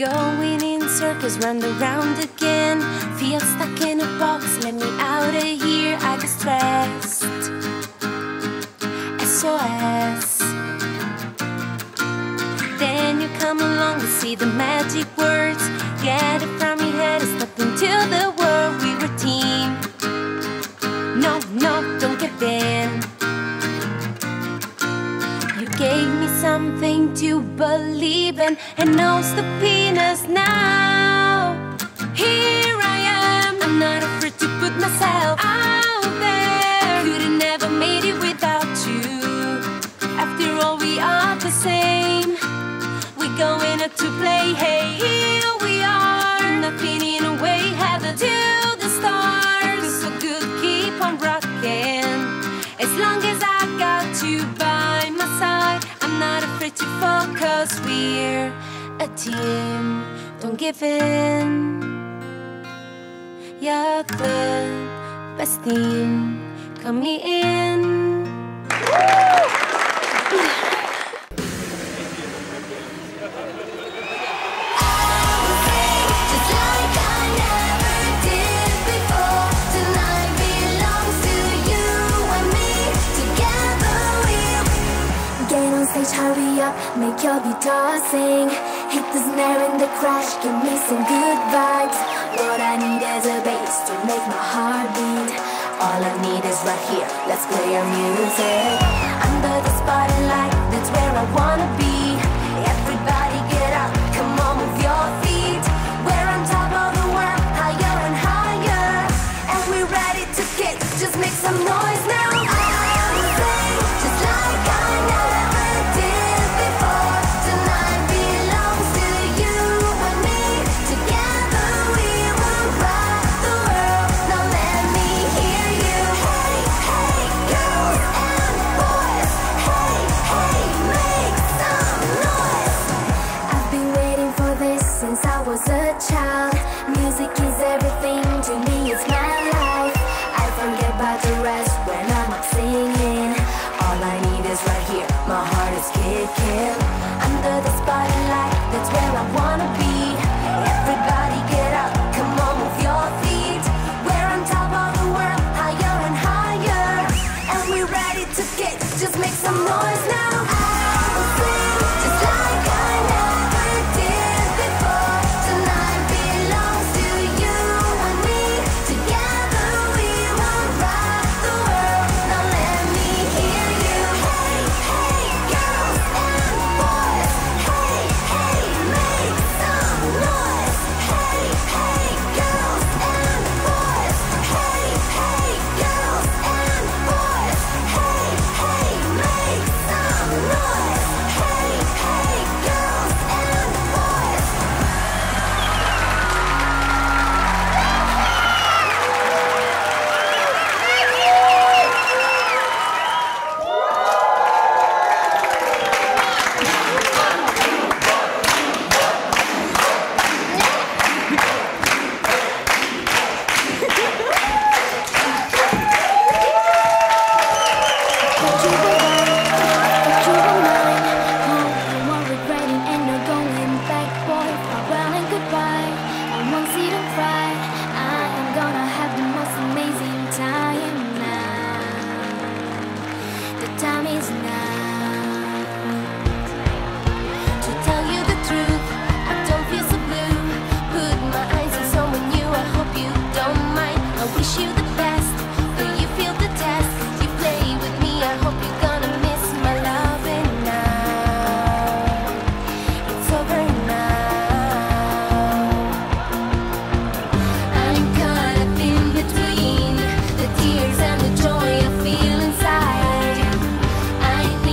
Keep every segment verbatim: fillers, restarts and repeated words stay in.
Going in circles, round and round again. Feel stuck in a box, let me out of here. I get stressed. S O S. Then you come along to see the magic words. Get it from your head and step into the world. We were team. No, no, don't give in. You gave me something to believe in, and knows the peanuts now. Here I am, I'm not afraid to put myself out there. I could've never made it without you. After all, we are the same. We're going up to play, hey, here we are. Nothing in a way, headed to the stars. Feels so good, keep on rocking. As long as I got you by my side, I'm not afraid to fall, 'cause we're a team. Don't give in. You're the best team coming in. Hurry up, make your guitar sing. Hit the snare and the crash, give me some good vibes. What I need is a bass to make my heart beat. All I need is right here, let's play our music. Under the spotlight, that's where I wanna be. Everybody get up, come on, move your feet. We're on top of the world, higher and higher. And we're ready to kick, just make some noise now. Was a child, music is everything to me, it's my life. I forget about the rest when I'm up singing. All I need is right here, my heart is kicking. Under the spotlight, that's where I wanna be. Everybody get up, come on, move your feet. We're on top of the world, higher and higher. And we're ready to kick, just make some noise now. I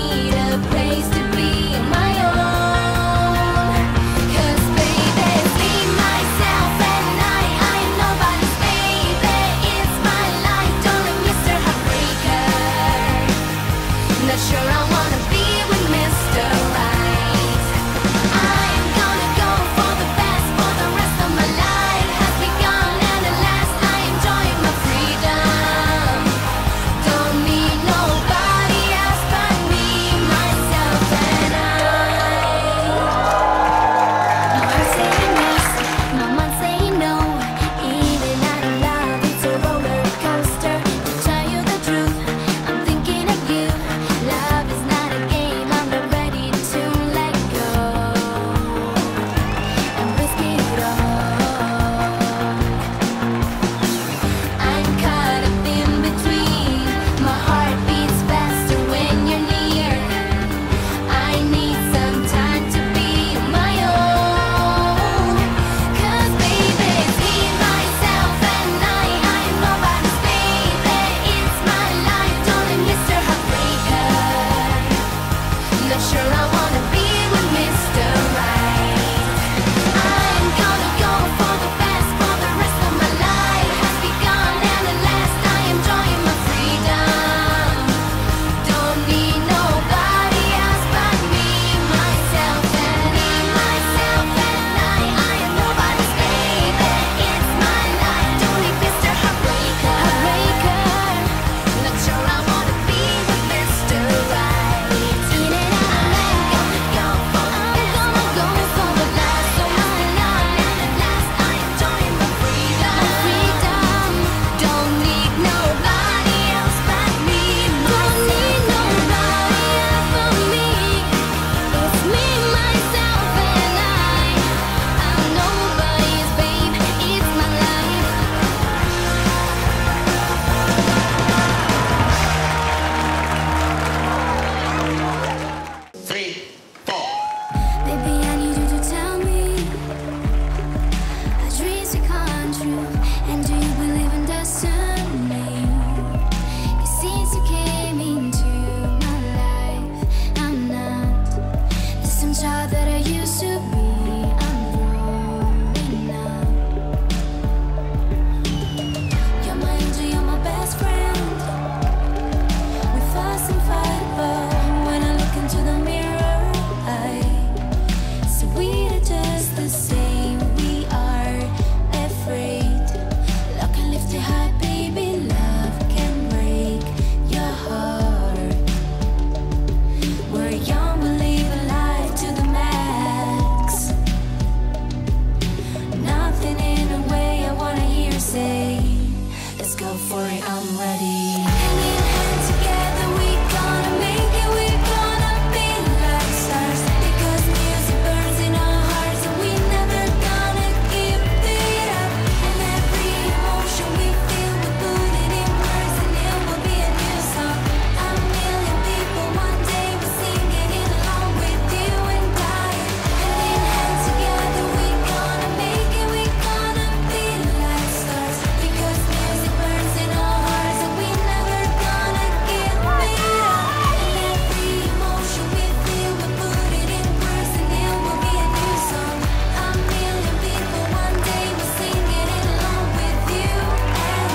I am ready. Hand in hand together, we gonna make it. We gonna be like stars, because music burns in our hearts, and we never gonna give it up. And every emotion we feel, we put it in words, and it will be a new song. A million people one day will sing it in along with you and I. Hand in hand together, we gonna make it. We gonna be like stars, because music burns in our hearts, and we never gonna give it up. And every emotion we feel, we put it in words, and it will be a new song. A million people one day will sing it in along with you and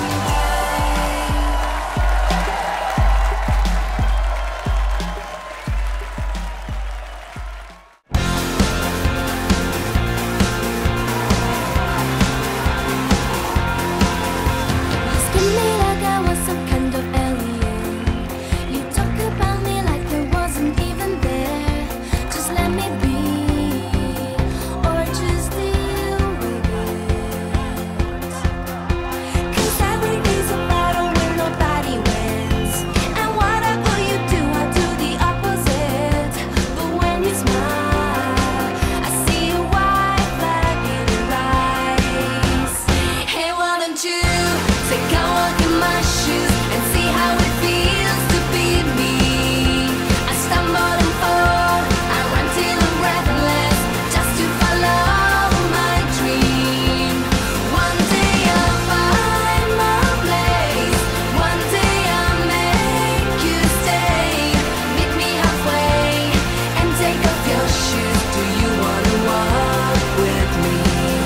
You skin me like I was some kind of alien. You talk about me like I wasn't even there. Just let me be, or just deal with it. 'Cause every day's a battle when nobody wins. And whatever you do, I do the opposite. But when you smile, I see a white flag in your eyes. Hey, why don't you take a walk in my shoes and see how it feels to be me? I stumble and fall, I run till I'm breathless, just to follow my dream. One day I'll find my place, one day I'll make you stay. Meet me halfway and take off your shoes. Do you wanna walk with me?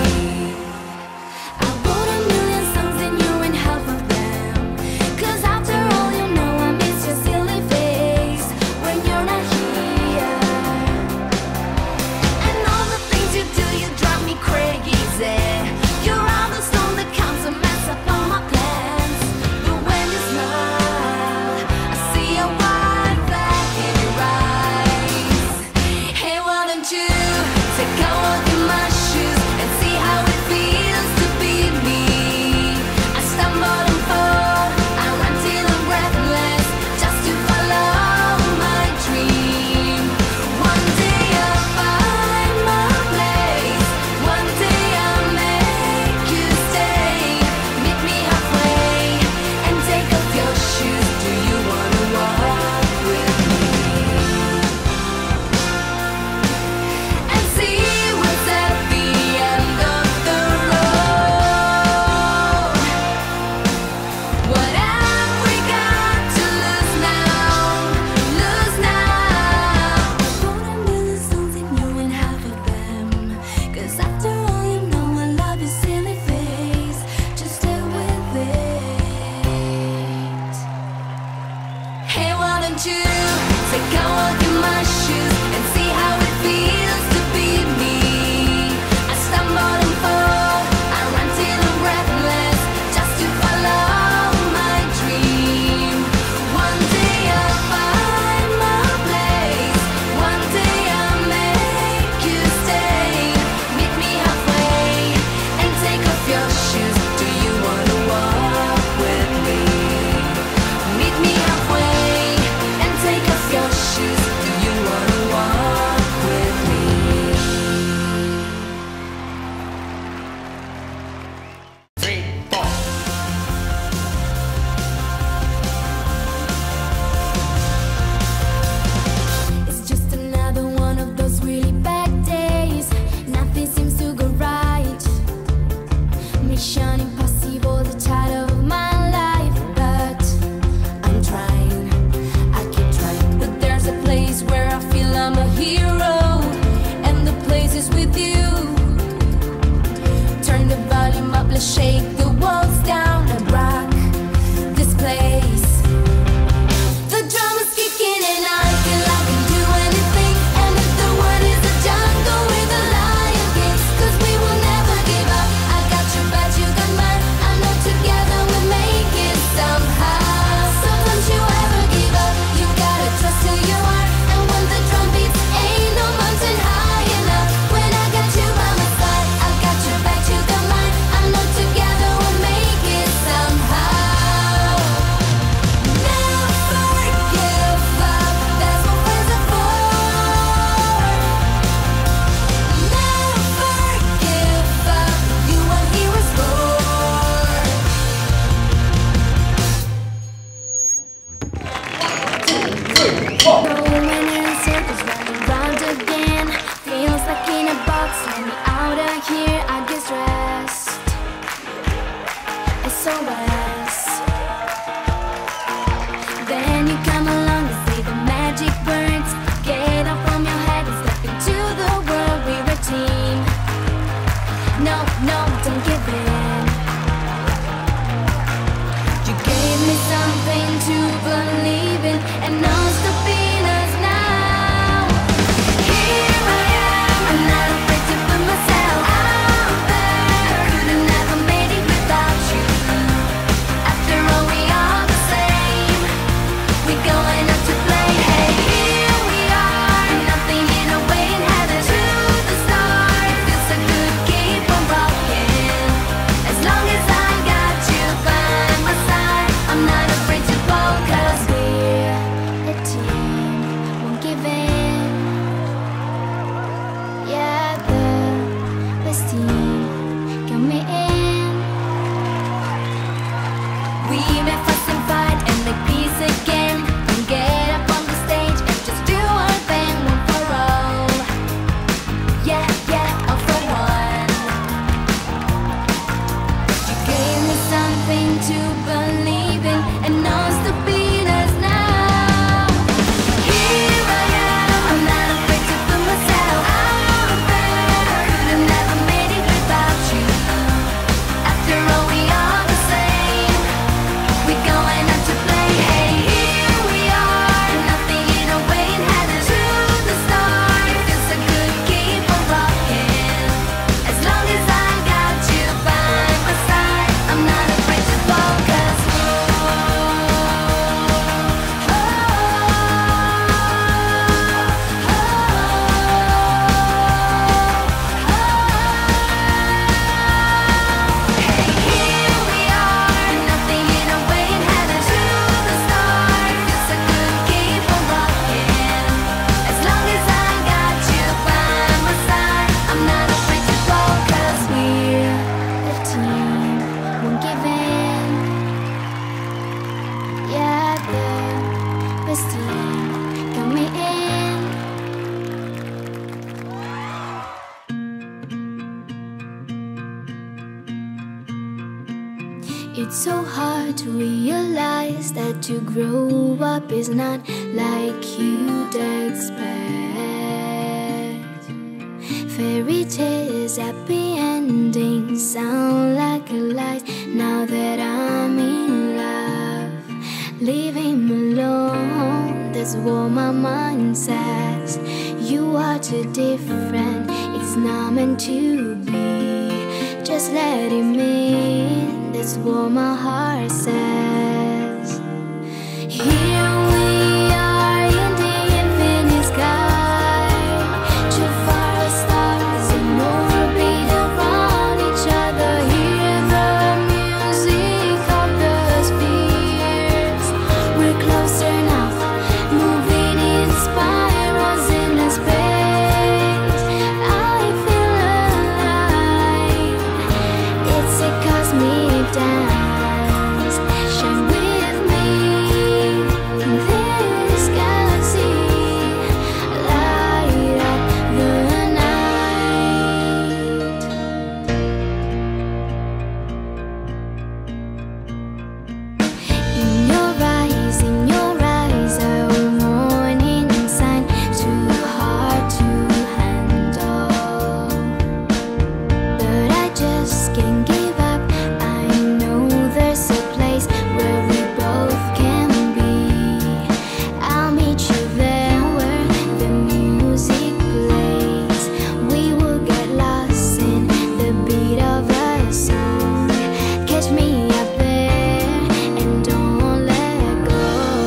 I wrote a million songs and you're in half of them. 'Cause after all, you know I miss your silly face when you're not here. And all the things you do, you drive me crazy. You're all the stone that comes to mess up all my plans. But when you smile, I see a white flag in your eyes. Hey, why don't you take a walk in my shoes and see how it feels to be me? I stumble and fall, I run till I'm breathless, just to follow my dream. One day I'll find my place, one day I'll make you stay. Meet me halfway and take off your shoes. Do you wanna walk with me? And see what's at the end of the road. What have we got to lose now? Lose now. I wrote a million songs and you ain't half of them. 'Cause after all, you know I love your silly face. Just stay with it. Hey, why don't you take a walk in my shoes and see how it feels to be me? I stumble and fall, I run till I'm breathless, just to follow my dream. One day I'll find my place, one day I'll make you stay. Meet me halfway and take off your shoes. Do you wanna walk with me? Meet me halfway and take off your shoes. It's so hard to realize that to grow up is not like you'd expect. Fairy tales, happy endings sound like a lie. Now that I'm in love, leave him alone. That's what my mind says. You are too different, it's not meant to be. Just let him in, that's what my heart says. Here we are in the infinite sky, too far stars in orbit around each other. Hear the music of the spheres. We're closer now, moving in spirals in the space. I feel alive. It's a cosmic dance. Shine with me in this galaxy. Light up the night. In your eyes, in your eyes, a warning sign. Too hard to handle, but I just can't give up. I know there's a place where we both can be. I'll meet you there where the music plays. We will get lost in the beat of a song. Catch me up there and don't let go.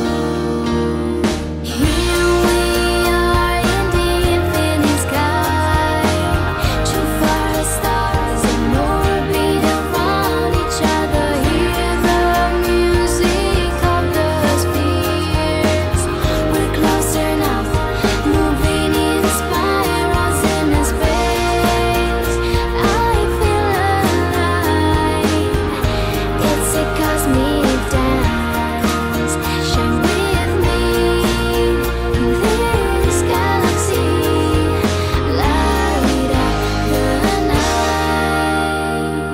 Here we are in the infinite sky, too far stars in orbit around each other. Hear the music of the spheres. We're closer now, moving in spirals in the space. I feel alive. It's a cosmic dance. Shine with me in this galaxy. Light up the night.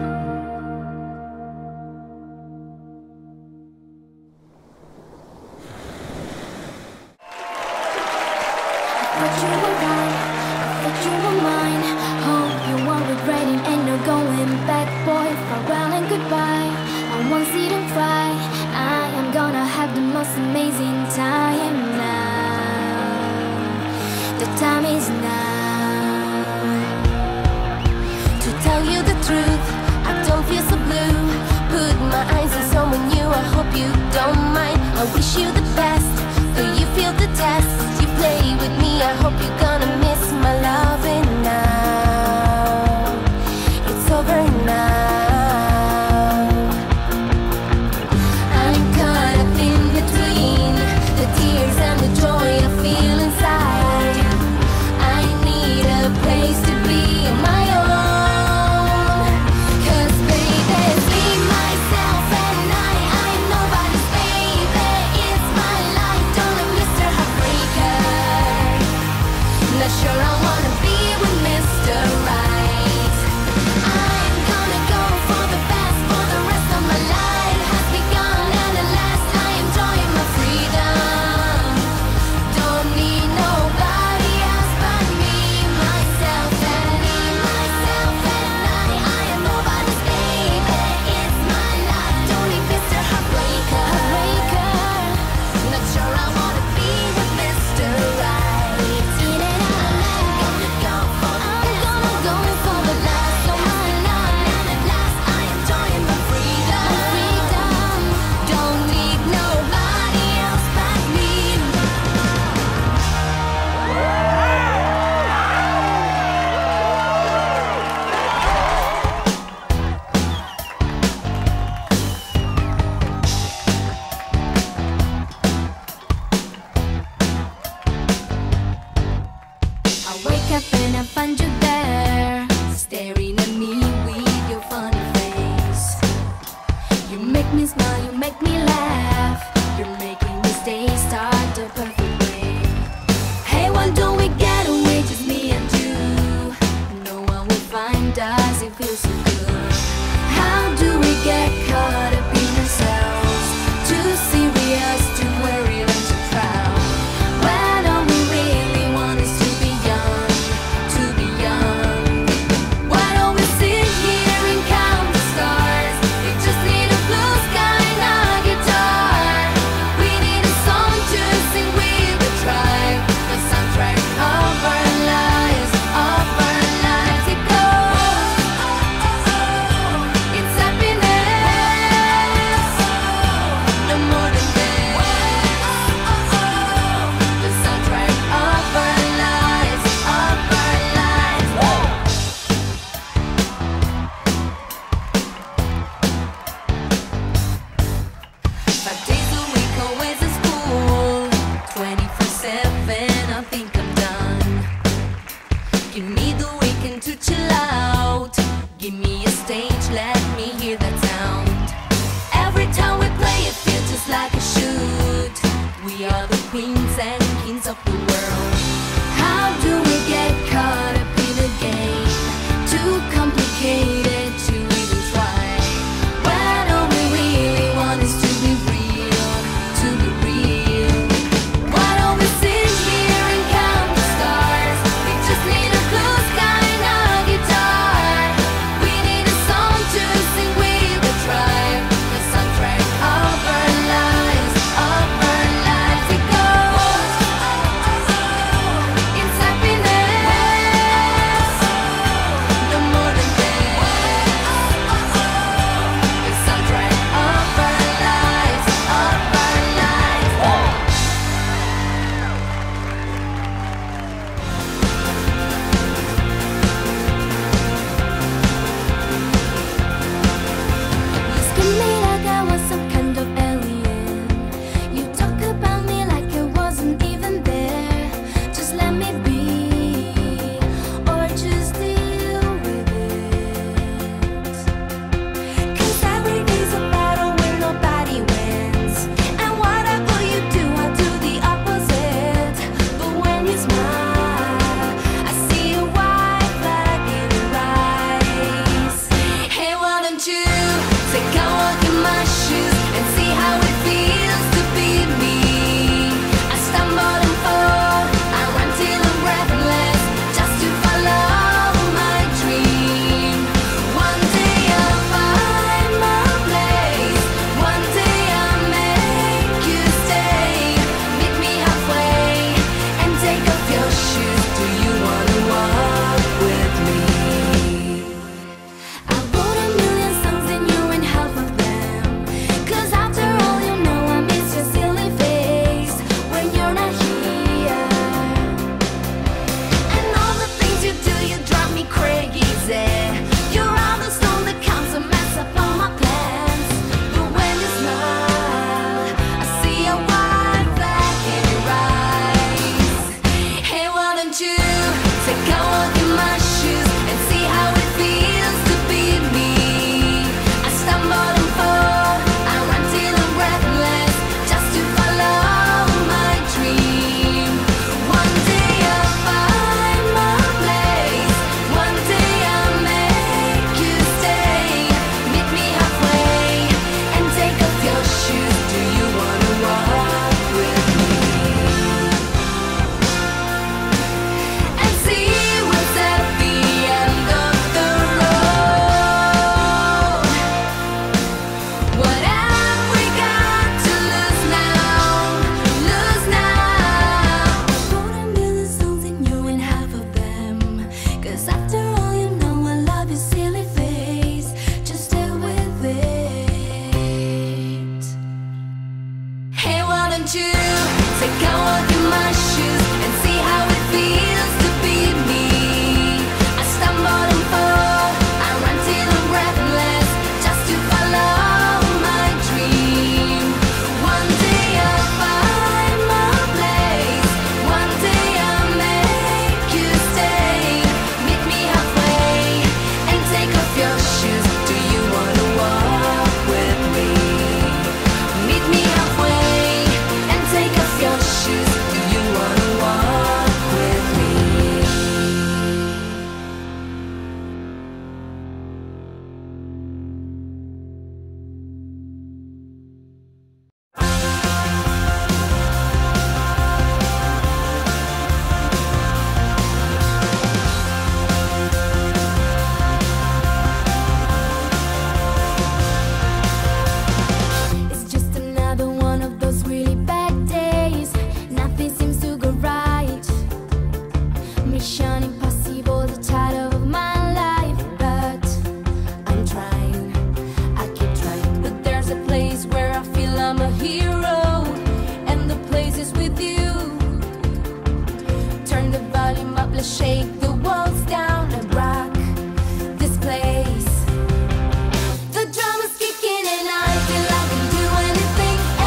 Thought you were right, thought you were mine. Hope you are regretting and no going back, boy. Farewell and goodbye. I won't see them cry. I am gonna have the most amazing time now. The time is now. To tell you the truth, I don't feel so blue. Put my eyes on someone new, I hope you don't mind. I wish you the best, though you feel the test. You play with me, I hope you're gonna miss my loving now. It's over now. I'm caught up in between the tears and the joy I feel inside. I need a place to be my own. 'Cause baby, it's me, myself, and I. I'm nobody's baby, it's Five days a week, always at school. twenty-four seven, I think I'm done. Give me the weekend to chill out. Give me a stage, let me hear that sound. Every time we play it feels just like a shoot. We are the queens and kings of the world. How do we get caught up in a game? Too complicated to even try. When all we really want is to be real, to be real. Why don't we sit here and count the stars? We just need a blue sky and a guitar. We need a song to sing with the tribe. The soundtrack of our lives, of our lives. It goes, it's happiness, no more than this. The soundtrack of our lives, of our lives. You skin me like I was some kind of alien. You talk about me like I wasn't even there. Just let me be, or just deal with it. Cause every day's a battle where nobody wins. And whatever you do, I do the opposite. But when you smile, I see a white flag in your eyes. Hey, why don't you take a walk in my shoes and see how it feels to be me? I stumble and fall, I run till I'm breathless, just to follow my dream. One day I'll find my place. One day I'll make you stay. Meet me halfway and take off your shoes. Do you wanna walk with me? I wrote a million songs and you ain't half of them. Cause after all, you know I miss your silly face when you're not here. And all the things you do, you drive me crazy. You're all the stone that comes and mess up all my plans. But when you smile, I see a white flag in your eyes. Hey, why don't you take a walk in my shoes and see how it feels to be me? I stumble and fall, I run till I'm breathless, just to follow my dream. One day I'll find my place. One day I'll make you stay. Meet me halfway and take off your shoes. Do you wanna walk with me? And see what's at the end of the road. What have we got to lose now? Lose now. I wrote a million songs and you ain't half of them. Cause after all, you know I love your silly face. Just deal with it. Hey, why don't you take a walk in my shoes and see how it feels to be me? I stumble and fall, I run till I'm breathless, just to follow my dream. One day I'll find my place. One day I'll make you stay. Meet me halfway and take off your shoes. Do you wanna walk with me? Meet me halfway and take off your shoes. Do you wanna walk with me? It's just another one of those really bad days. Nothing seems to go right. Mission impossible, the title of my life. But I'm trying, I keep trying. But there's a place where I feel I'm a hero, and the place is with you. Turn the volume up, let's shake the walls down and rock this place. The drum is kicking and I feel I can do anything.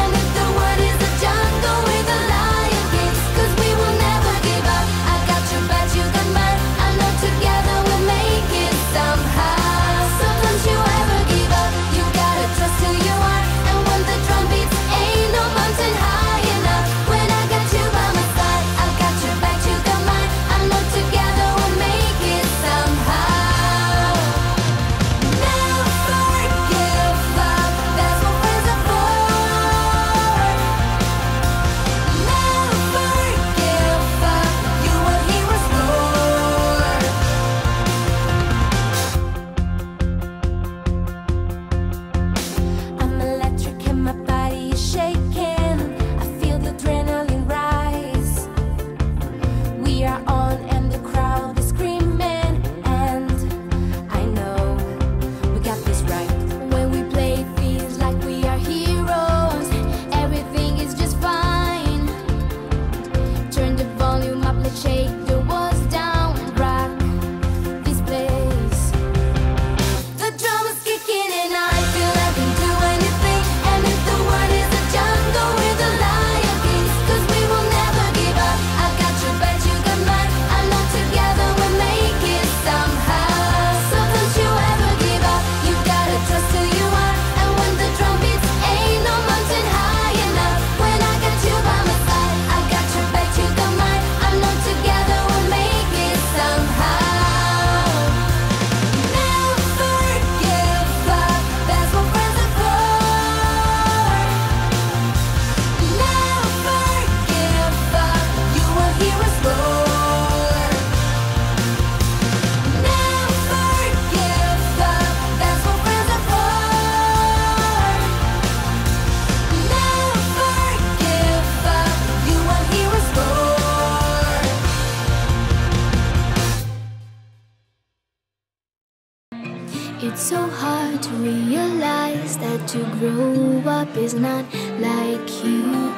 so hard to realize that to grow up is not like you'd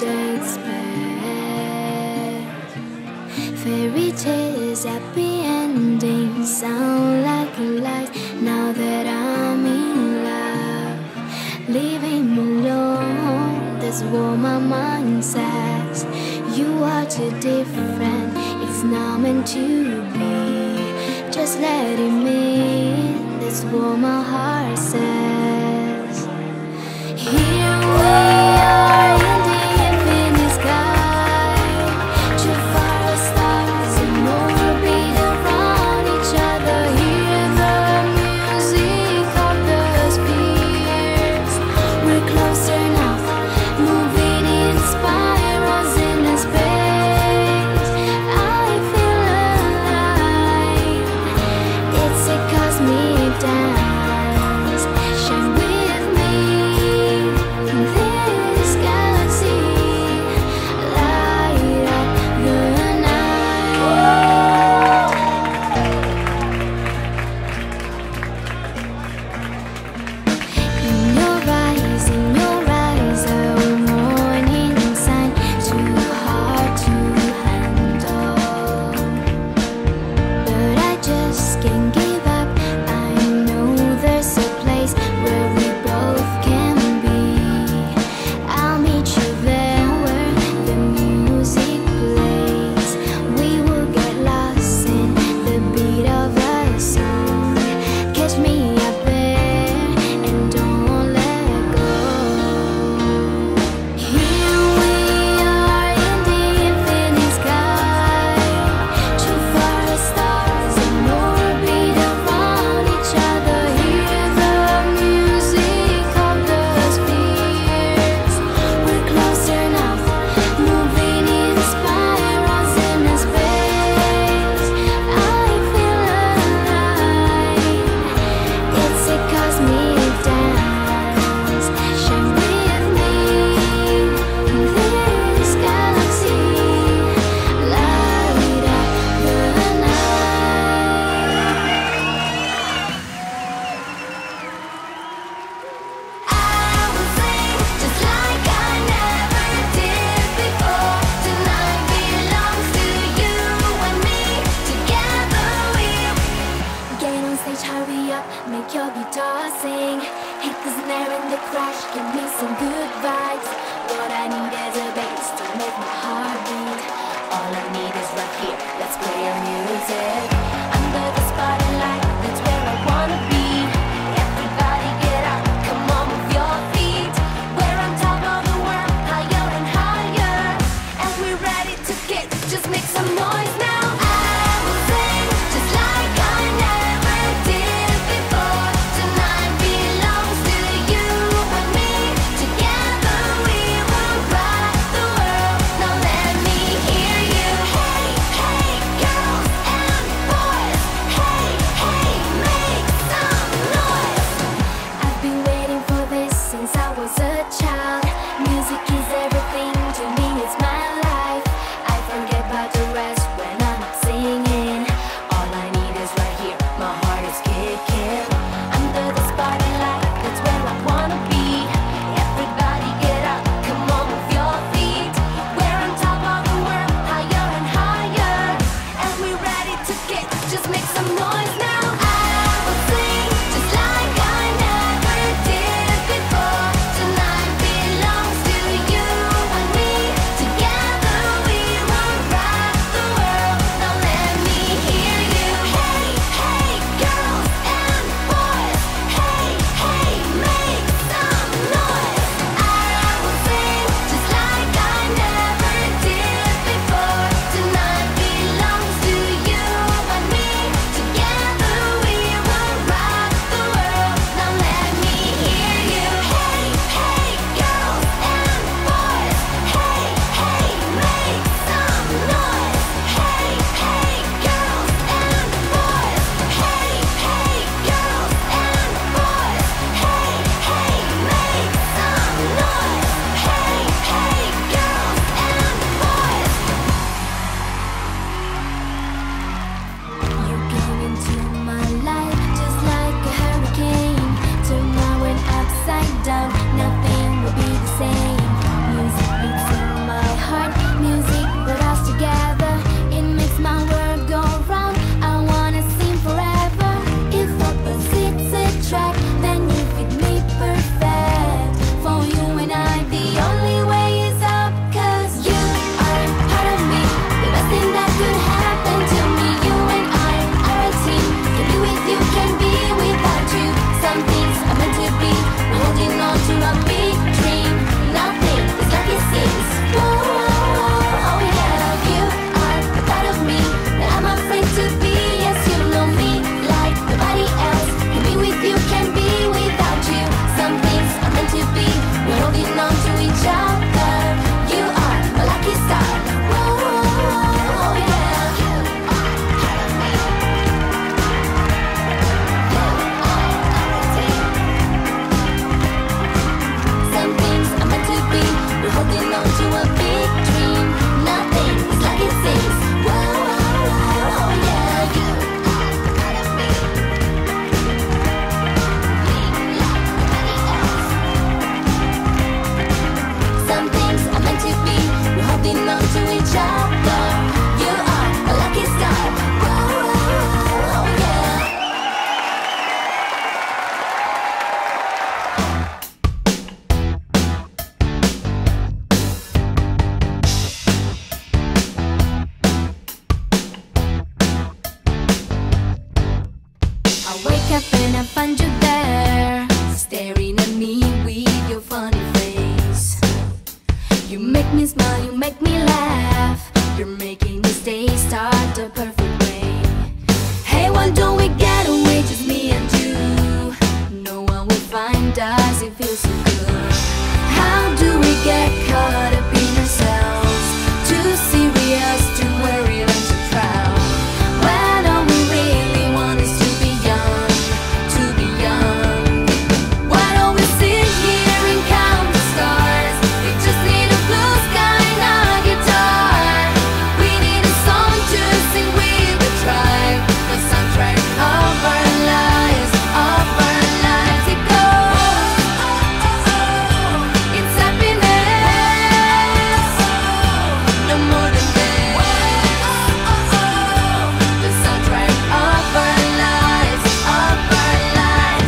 expect. Fairy tales, happy endings sound like a lie. Now that I'm in love, leaving me alone, that's what my mind says. You are too different, it's not meant to be. Just let him in, that's what my heart says. Here we are in the infinite sky, too far the stars and orbit around each other. Hear the music of the spheres. We're closer now, moving in spirals in the space. I feel alive. It's a cosmic dance. Shine with me. There find you there, staring at me with your funny face. You make me smile, you make me laugh. You're making this day start the perfect way. Hey, why don't we get away, just me and you? No one will find us, it feels so good. How do we get caught up in ourselves? Too serious, too worried and too proud. When all we really want is to be young, to be young. Why don't we sit here and count the stars? We just need a blue sky and a guitar. We need a song to sing with the tribe, the soundtrack of our lives, of our lives. It goes, it's happiness, no more than this. The soundtrack of our lives, of our lives.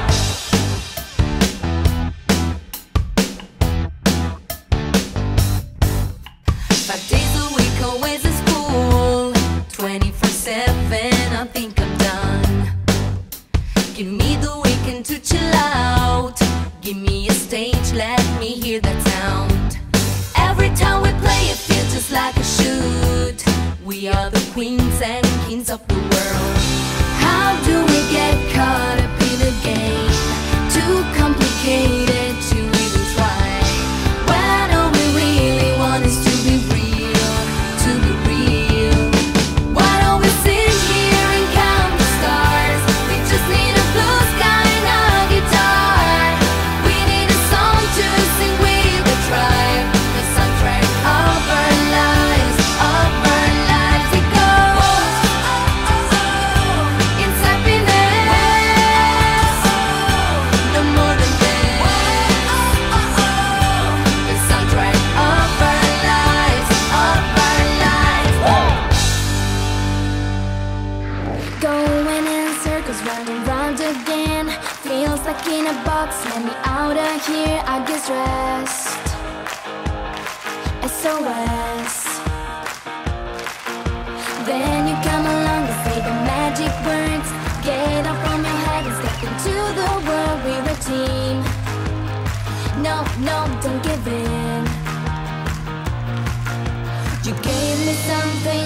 Five days a week, always at school, twenty-four seven, I think I'm done. Give me the weekend to chill out. Give me a stage, let me hear that sound. Every time we play it feels just like a shoot. We are the queens and kings of the world. How do we get caught up in a game? Too complicated to even try. When all we really want is to be real, to be real. Why don't we sit here and count the stars? We just need a blue sky and a guitar. We need a song to sing with the tribe, the soundtrack of our lives, of our lives. It goes, it's happiness, no more than this. The soundtrack of our lives, of our lives. Going in circles, running round again. Feels like in a box, let me out of here. I get stressed. S O S. Then you come along and say the magic words. Get up from your head and step into the world. We're a team. No, no, don't give in. You gave me something